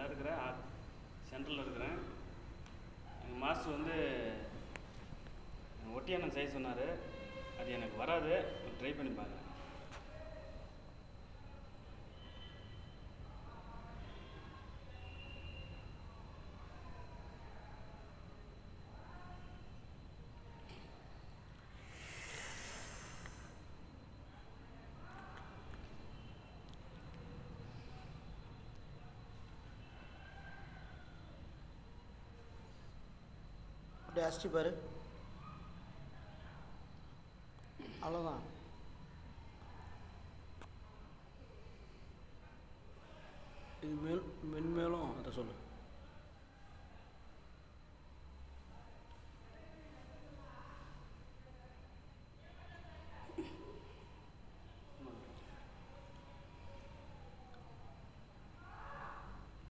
இதில் இருக்கிறேன், சென்ட்ரலில் இருக்கிறேன். எங்கள் மாஸ்டர் வந்து ஒட்டியான செய்ய சொன்னார். அது எனக்கு வராது, ட்ரை பண்ணி பார்க்குறேன். அப்படியே அடிச்சு பாரு, அவ்வளோதான்.